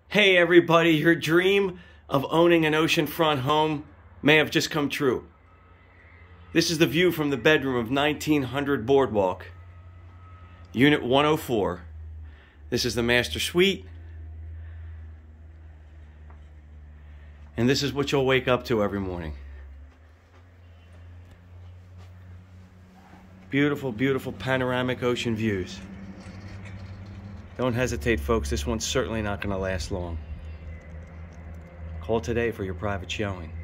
Hey everybody, your dream of owning an oceanfront home may have just come true. This is the view from the bedroom of 1900 Boardwalk, Unit 104. This is the master suite. And this is what you'll wake up to every morning. Beautiful, beautiful panoramic ocean views. Don't hesitate, folks. This one's certainly not going to last long. Call today for your private showing.